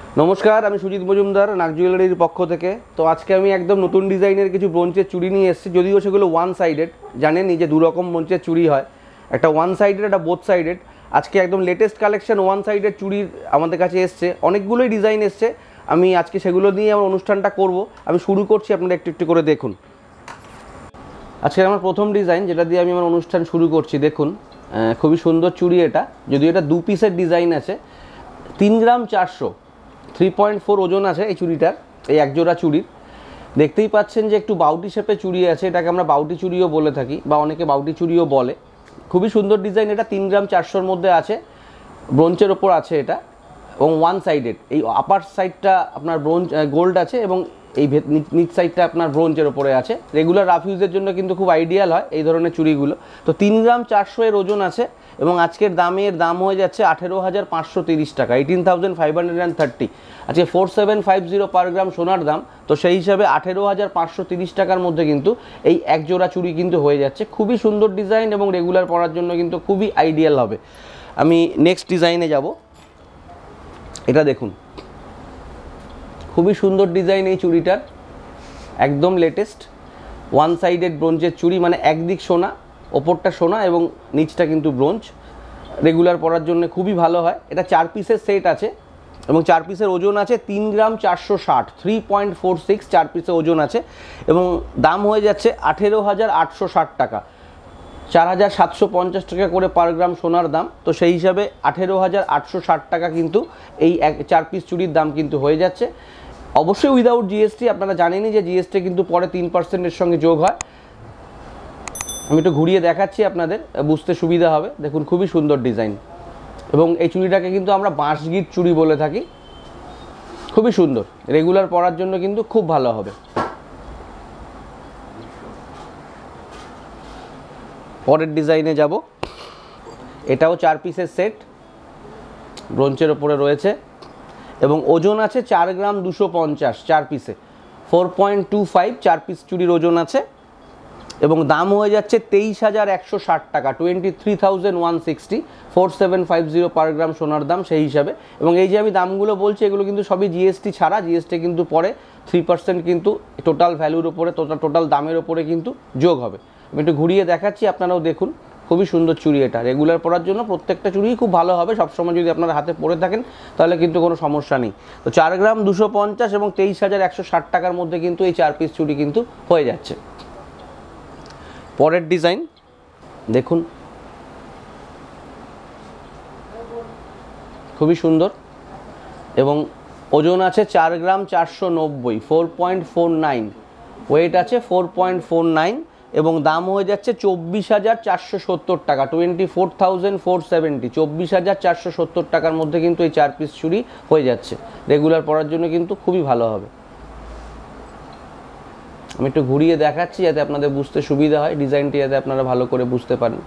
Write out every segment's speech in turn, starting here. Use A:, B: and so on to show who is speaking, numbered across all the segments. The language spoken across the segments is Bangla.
A: नमस्कार আমি সুজিত মজুমদার নাগ জুয়েলারির পক্ষ থেকে। তো আজকে আমি একদম নতুন ডিজাইনের কিছু ব্রোঞ্চের চুড়ি নিয়ে এসেছি, যদিও সেগুলো ওয়ান সাইডেড। জানেনই যে দু রকম ব্রোঞ্চের চুড়ি হয়, একটা ওয়ান সাইডেড একটা বোথ সাইডেড। আজকে একদম লেটেস্ট কালেকশন ওয়ান সাইডেড চুড়ির আমাদের কাছে এসছে, অনেকগুলোই ডিজাইন এসছে। আমি আজকে সেগুলো নিয়ে আমার অনুষ্ঠানটা করব। আমি শুরু করছি, আপনারা একটু একটু করে দেখুন। আজকে আমার প্রথম ডিজাইন যেটা দিয়ে আমি আমার অনুষ্ঠান শুরু করছি, দেখুন খুবই সুন্দর চুড়ি এটা। যদিও এটা 2 পিসের ডিজাইন আছে, 3 গ্রাম 400, 3.4 ওজন আছে এই চুড়িটার, এই একজোড়া চুড়ির। দেখতেই পাচ্ছেন যে একটু বাউটি শেপে চুড়ি আছে, এটাকে আমরা বাউটি চুড়িও বলে থাকি বা অনেকে বাউটি চুড়িও বলে। খুবই সুন্দর ডিজাইন এটা, 3 গ্রাম 400-র মধ্যে আছে, ব্রোঞ্চের ওপর আছে এটা এবং ওয়ান সাইডেড। এই আপার সাইডটা আপনার ব্রোঞ্জ গোল্ড আছে এবং এই নিচ সাইডটা আপনার ব্রোঞ্জের ওপরে আছে। রেগুলার রাফ ইউজের জন্য কিন্তু খুব আইডিয়াল হয় এই ধরনের চুড়িগুলো। তো 3 গ্রাম 400 এর ওজন আছে এবং আজকের দাম হয়ে যাচ্ছে 18,530 টাকা, 18,530। আজকে 4750 পার গ্রাম সোনার দাম, তো সেই হিসাবে 18,530 টাকার মধ্যে কিন্তু এই এক জোড়া চুড়ি কিন্তু হয়ে যাচ্ছে। খুবই সুন্দর ডিজাইন এবং রেগুলার পরার জন্য কিন্তু খুবই আইডিয়াল হবে। আমি নেক্সট ডিজাইনে যাব। এটা দেখুন, খুবই সুন্দর ডিজাইন এই চুড়িটার, একদম লেটেস্ট ওয়ান সাইডেড ব্রোঞ্জের চুড়ি, মানে একদিক সোনা, ওপরটা সোনা এবং নিচটা কিন্তু ব্রোঞ্জ। রেগুলার পরার জন্য খুবই ভালো হয়। এটা 4 পিসের সেট আছে এবং 4 পিসের ওজন আছে 3 গ্রাম 460, 3.46 4 পিসের ওজন আছে এবং দাম হয়ে যাচ্ছে 18,860 টাকা, 4,750 টাকা করে পার গ্রাম সোনার দাম। তো সেই হিসাবে 18,860 টাকা কিন্তু এই 4 পিস চুড়ির দাম কিন্তু হয়ে যাচ্ছে, অবশ্যই উইদাউট জিএসটি। আপনারা জানেনই যে জিএসটি কিন্তু পরে 3%-এর সঙ্গে যোগ হয়। আমি একটু ঘুরিয়ে দেখাচ্ছি, আপনাদের বুঝতে সুবিধা হবে। দেখুন খুবই সুন্দর ডিজাইন এবং এই চুড়িটাকে কিন্তু আমরা বাঁশগির চুড়ি বলে থাকি। খুবই সুন্দর, রেগুলার পরার জন্য কিন্তু খুব ভালো হবে। পরের ডিজাইনে যাব। এটাও 4 পিসের সেট, ব্রোঞ্চের ওপরে রয়েছে এবং ওজন আছে 4 গ্রাম 250 4 পিসে, 4.25 4 পিস চুড়ির ওজন আছে এবং দাম হয়ে যাচ্ছে 23,160 টাকা, 23,160, 4750 পার গ্রাম সোনার দাম সেই হিসাবে। এবং এই যে আমি দামগুলো বলছি এগুলো কিন্তু সবই জিএসটি ছাড়া, জিএসটি কিন্তু পরে 3% কিন্তু টোটাল ভ্যালুর ওপরে, টোটাল দামের ওপরে কিন্তু যোগ হবে। আমি একটু ঘুরিয়ে দেখাচ্ছি, আপনারাও দেখুন। খুবই সুন্দর চুড়ি এটা, রেগুলার পরার জন্য প্রত্যেকটা চুড়িই খুব ভালো হবে। সবসময় যদি আপনারা হাতে পরে থাকেন তাহলে কিন্তু কোনো সমস্যা নেই। তো 4 গ্রাম 250 এবং 23,160 টাকার মধ্যে কিন্তু এই 4 পিস চুড়ি কিন্তু হয়ে যাচ্ছে। পরের ডিজাইন দেখুন, খুবই সুন্দর এবং ওজন আছে 4 গ্রাম 490, 4.49, ওয়েট আছে 4.49 এবং দাম হয়ে যাচ্ছে 24,470 টাকা, 24,470, 24,470 টাকার মধ্যে কিন্তু এই 4 পিস চুড়ি হয়ে যাচ্ছে। রেগুলার পরার জন্য কিন্তু খুবই ভালো হবে। আমি একটু ঘুরিয়ে দেখাচ্ছি যাতে আপনাদের বুঝতে সুবিধা হয়, ডিজাইনটি যাতে আপনারা ভালো করে বুঝতে পারেন।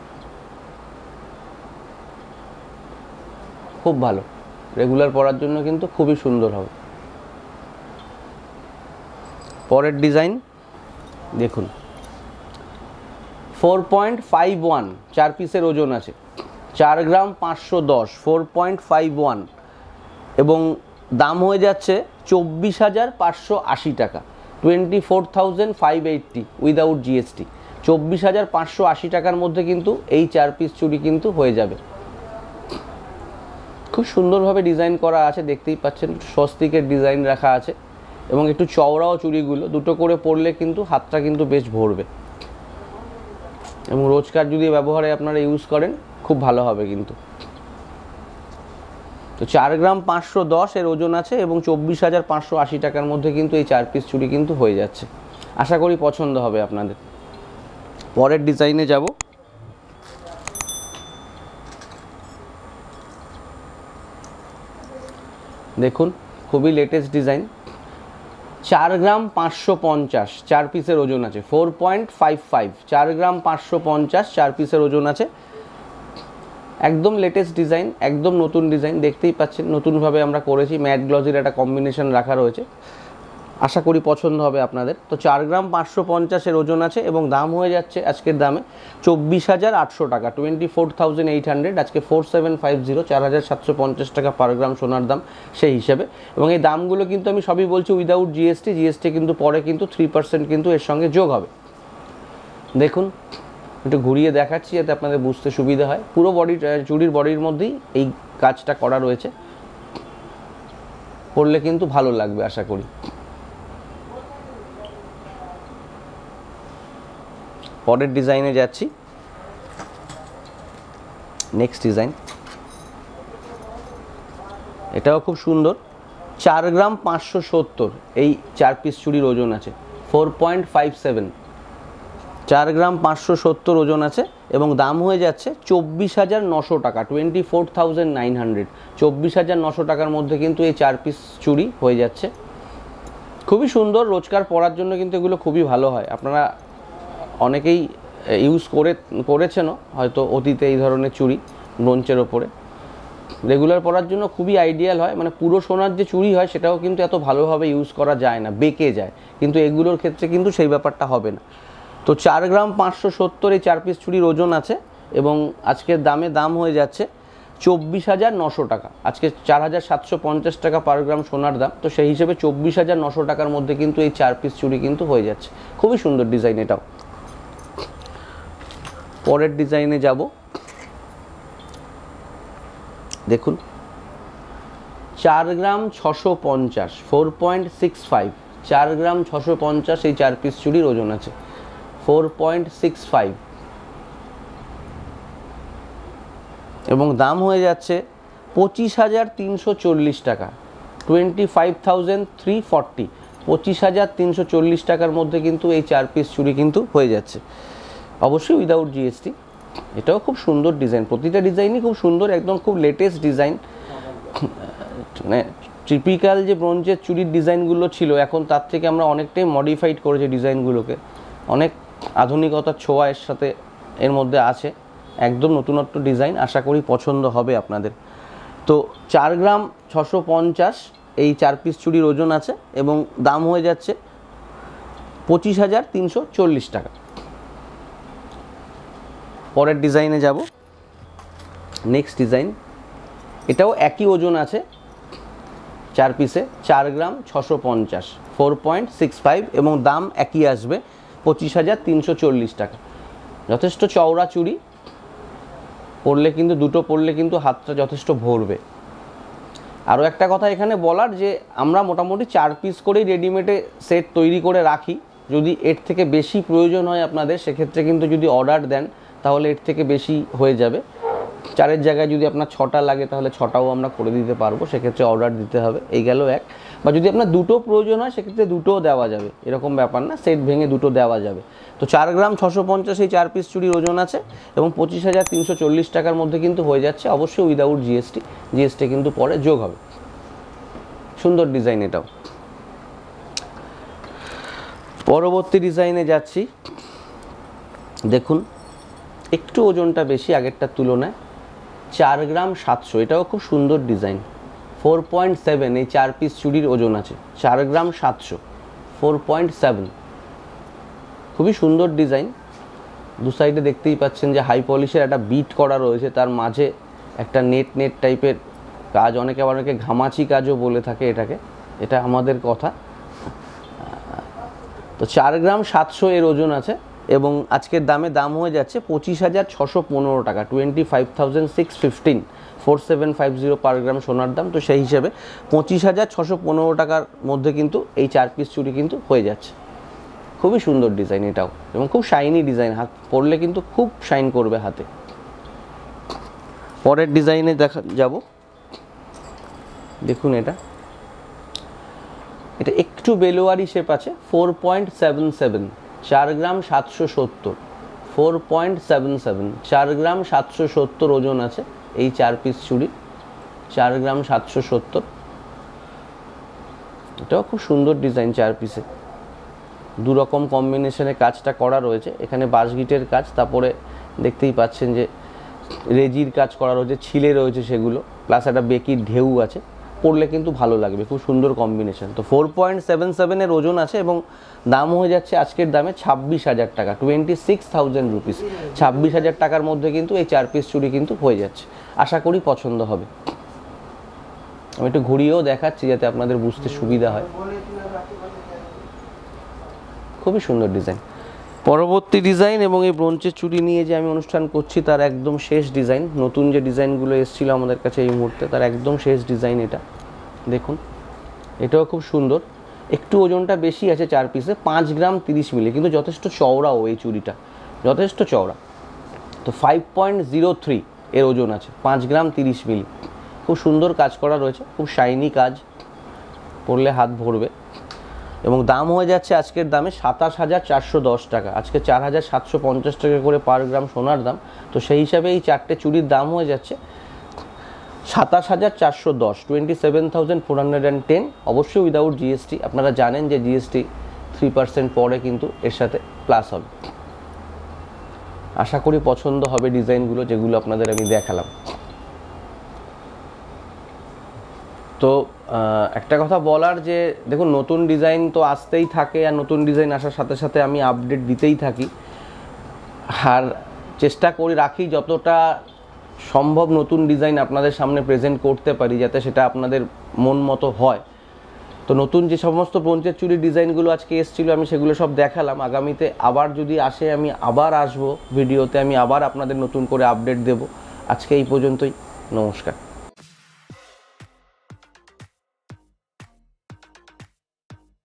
A: খুব ভালো, রেগুলার পরার জন্য কিন্তু খুবই সুন্দর হবে। পরের ডিজাইন দেখুন, 4.51 4 পিসের ওজন আছে, 4 গ্রাম 510, 4.51 এবং দাম হয়ে যাচ্ছে 24,580 টাকা, 24,580 উইদাউট জিএসটি। 24,580 টাকার মধ্যে কিন্তু এই 4 পিস চুড়ি কিন্তু হয়ে যাবে। খুব সুন্দরভাবে ডিজাইন করা আছে, দেখতেই পাচ্ছেন স্বস্তিকের ডিজাইন রাখা আছে এবং একটু চওড়াও চুড়িগুলো, দুটো করে পরলে কিন্তু হাতটা কিন্তু বেশ ভরবে এবং রোজকার যদি ব্যবহারে আপনারা ইউজ করেন খুব ভালো হবে কিন্তু। তো 4 গ্রাম 510 এর ওজন আছে এবং 24,580 টাকার মধ্যে কিন্তু এই 4 পিস চুড়ি কিন্তু হয়ে যাচ্ছে। আশা করি পছন্দ হবে আপনাদের। পরের ডিজাইনে যাব। দেখুন খুবই লেটেস্ট ডিজাইন, 4 গ্রাম 550 4 পিসের ওজন আছে, 4.55, 4 গ্রাম 550 4 পিসের ওজন আছে। একদম লেটেস্ট ডিজাইন, একদম নতুন ডিজাইন, দেখতেই পাচ্ছেন নতুনভাবে আমরা করেছি। ম্যাট গ্লসির একটা কম্বিনেশন রাখা রয়েছে আশা করি পছন্দ হবে আপনাদের। তো 4 গ্রাম 550-এর ওজন আছে এবং দাম হয়ে যাচ্ছে আজকের দামে 24,800 টাকা, 24,800। আজকে 4750, 4,750 টাকা পার গ্রাম সোনার দাম সেই হিসেবে। এবং এই দামগুলো কিন্তু আমি সবই বলছি উইদাউট জিএসটি। জিএসটি কিন্তু পরে কিন্তু 3% কিন্তু এর সঙ্গে যোগ হবে। দেখুন একটু ঘুরিয়ে দেখাচ্ছি যাতে আপনাদের বুঝতে সুবিধা হয়। পুরো চুড়ির বডির মধ্যেই এই কাজটা করা রয়েছে, পরলে কিন্তু ভালো লাগবে আশা করি। পরের ডিজাইনে যাচ্ছি। নেক্সট ডিজাইন, এটাও খুব সুন্দর। 4 গ্রাম 570 এই 4 পিস চুড়ির ওজন আছে, 4.57। 4 গ্রাম 570 ওজন আছে এবং দাম হয়ে যাচ্ছে 24,900 টাকা, 24,900। 24,900 টাকার মধ্যে কিন্তু এই 4 পিস চুড়ি হয়ে যাচ্ছে। খুবই সুন্দর, রোজকার পরার জন্য কিন্তু এগুলো খুবই ভালো হয়। আপনারা অনেকেই ইউজ করেছেনও হয়তো অতীতে এই ধরনের চুড়ি ব্রোঞ্চের ওপরে। রেগুলার পরার জন্য খুবই আইডিয়াল হয়। মানে পুরো সোনার যে চুড়ি হয় সেটাও কিন্তু এত ভালোভাবে ইউজ করা যায় না, বেঁকে যায়, কিন্তু এগুলোর ক্ষেত্রে কিন্তু সেই ব্যাপারটা হবে না। তো 4 গ্রাম 570 এই 4 পিস চুড়ির ওজন আছে এবং আজকের দাম হয়ে যাচ্ছে 24,900 টাকা। আজকে 4,750 টাকা পার গ্রাম সোনার দাম, তো সেই হিসেবে 24,900 টাকার মধ্যে কিন্তু এই 4 পিস চুড়ি কিন্তু হয়ে যাচ্ছে। খুবই সুন্দর ডিজাইন এটাও। পরের ডিজাইনে যাব। দেখুন 4 গ্রাম 650, 4.65। 4 গ্রাম 650 এই 4 পিস চুড়ির ওজন আছে, 4.65 এবং দাম হয়ে যাচ্ছে 25,340 টাকা, 25,340। 25,340 টাকার মধ্যে কিন্তু এই 4 পিস চুড়ি কিন্তু হয়ে যাচ্ছে, অবশ্যই উইদাউট জিএসটি। এটাও খুব সুন্দর ডিজাইন, প্রতিটা ডিজাইনই খুব সুন্দর, একদম খুব লেটেস্ট ডিজাইন। মানে টিপিক্যাল যে ব্রোঞ্জের চুড়ির ডিজাইনগুলো ছিল এখন তার থেকে আমরা অনেকটাই মডিফাইড করেছি ডিজাইনগুলোকে, অনেক আধুনিকতার ছোঁয়া এর সাথে এর মধ্যে আছে। একদম নতুনত্ব ডিজাইন, আশা করি পছন্দ হবে আপনাদের। তো 4 গ্রাম 650 এই 4 পিস চুড়ির ওজন আছে এবং দাম হয়ে যাচ্ছে 25,340 টাকা। পরের ডিজাইনে যাব। নেক্সট ডিজাইন, এটাও একই ওজন আছে 4 পিসে, 4 গ্রাম 650, 4.65 এবং দাম একই আসবে 25,340 টাকা। যথেষ্ট চওড়া চুড়ি, পরলে কিন্তু দুটো পরলে কিন্তু হাতটা যথেষ্ট ভরবে। আরও একটা কথা এখানে বলার, যে আমরা মোটামুটি 4 পিস করেই রেডিমেডে সেট তৈরি করে রাখি। যদি এর থেকে বেশি প্রয়োজন হয় আপনাদের, সেক্ষেত্রে কিন্তু যদি অর্ডার দেন তাহলে এর থেকে বেশি হয়ে যাবে। 4-এর জায়গায় যদি আপনার 6টা লাগে তাহলে 6টাও আমরা করে দিতে পারবো, সেক্ষেত্রে অর্ডার দিতে হবে। এই গেল এক। বা যদি আপনার দুটো প্রয়োজন হয় সেক্ষেত্রে দুটোও দেওয়া যাবে, এরকম ব্যাপার না, সেট ভেঙে দুটো দেওয়া যাবে। তো 4 গ্রাম 650 এই 4 পিস চুড়ির ওজন আছে এবং 25,340 টাকার মধ্যে কিন্তু হয়ে যাচ্ছে, অবশ্যই উইদাউট জিএসটি। জিএসটি কিন্তু পরে যোগ হবে। সুন্দর ডিজাইন এটাও। পরবর্তী ডিজাইনে যাচ্ছি। দেখুন একটু ওজনটা বেশি আগেরটার তুলনায়, 4 গ্রাম 700। এটাও খুব সুন্দর ডিজাইন, 4.7 এই 4 পিস চুড়ির ওজন আছে, 4 গ্রাম 700, 4.7। খুবই সুন্দর ডিজাইন। দু সাইডে দেখতেই পাচ্ছেন যে হাই পলিশের একটা বিট করা রয়েছে, তার মাঝে একটা নেট টাইপের কাজ, অনেকে ঘামাচি কাজও বলে থাকে এটাকে, এটা আমাদের কথা। তো 4 গ্রাম 700 এর ওজন আছে এবং আজকের দাম হয়ে যাচ্ছে 25,615 টাকা, 25,615, 4750 পার গ্রাম সোনার দাম। তো সেই হিসেবে 25,615 টাকার মধ্যে কিন্তু এই 4 পিস চুড়ি কিন্তু হয়ে যাচ্ছে। খুবই সুন্দর ডিজাইন এটাও এবং খুব শাইনি ডিজাইন, হাত পরলে কিন্তু খুব শাইন করবে হাতে। পরের ডিজাইনে যাব। দেখুন এটা একটু বেলোয়ারি শেপ আছে, 4.77, 4 গ্রাম 770, 4.77, 4 গ্রাম 770 ওজন আছে এই 4 পিস চুড়ি, 4 গ্রাম 770। এটাও খুব সুন্দর ডিজাইন, 4 পিসে দু রকম কম্বিনেশনে কাজটা করা রয়েছে। এখানে বাঁশগিটের কাজ, তারপরে দেখতেই পাচ্ছেন যে রেজির কাজ করা রয়েছে, ছিলে রয়েছে সেগুলো, প্লাস একটা বেকির ঢেউ আছে। পরলে কিন্তু ভালো লাগবে, খুব সুন্দর কম্বিনেশন। তো 4.77 এর ওজন আছে এবং দাম হয়ে যাচ্ছে আজকের দামে 26,000 টাকা, 26,000 রুপিস। 26,000 টাকার মধ্যে কিন্তু এই 4 পিস চুড়ি কিন্তু হয়ে যাচ্ছে। আশা করি পছন্দ হবে। আমি একটু ঘুরিয়েও দেখাচ্ছি যাতে আপনাদের বুঝতে সুবিধা হয়। খুবই সুন্দর ডিজাইন। পরবর্তী ডিজাইন এবং এই ব্রোঞ্চের চুড়ি নিয়ে যে আমি অনুষ্ঠান করছি তার একদম শেষ ডিজাইন। নতুন যে ডিজাইনগুলো এসেছিলো আমাদের কাছে এই মুহূর্তে তার একদম শেষ ডিজাইন এটা। দেখুন এটাও খুব সুন্দর, একটু ওজনটা বেশি আছে 4 পিসে, 5 গ্রাম 30 মিলি, কিন্তু যথেষ্ট চওড়াও এই চুড়িটা, যথেষ্ট চওড়া। তো 5.03 এর ওজন আছে, 5 গ্রাম 30 মিলি। খুব সুন্দর কাজ করা রয়েছে, খুব শাইনি কাজ, পরলে হাত ভরবে। এবং দাম হয়ে যাচ্ছে আজকের দামে 27,410 টাকা। আজকে 4,750 টাকা করে পার গ্রাম সোনার দাম। তো সেই হিসাবে এই 4টে চুড়ির দাম হয়ে যাচ্ছে 27,410, 27,410, অবশ্যই উইদাউট জিএসটি। আপনারা জানেন যে জিএসটি 3% পরে কিন্তু এর সাথে প্লাস হবে। আশা করি পছন্দ হবে ডিজাইনগুলো যেগুলো আপনাদের আমি দেখালাম। তো একটা কথা বলার যে দেখুন, নতুন ডিজাইন তো আসতেই থাকে, আর নতুন ডিজাইন আসার সাথে সাথে আমি আপডেট দিতেই থাকি, আর চেষ্টা করে রাখি যতটা সম্ভব নতুন ডিজাইন আপনাদের সামনে প্রেজেন্ট করতে পারি, যাতে সেটা আপনাদের মন মতো হয়। তো নতুন যে সমস্ত ব্রোঞ্চের চুড়ির ডিজাইনগুলো আজকে এসেছিলো আমি সেগুলো সব দেখালাম। আগামীতে আবার যদি আসে আমি আবার আসবো ভিডিওতে, আমি আবার আপনাদের নতুন করে আপডেট দেব। আজকে এই পর্যন্তই, নমস্কার।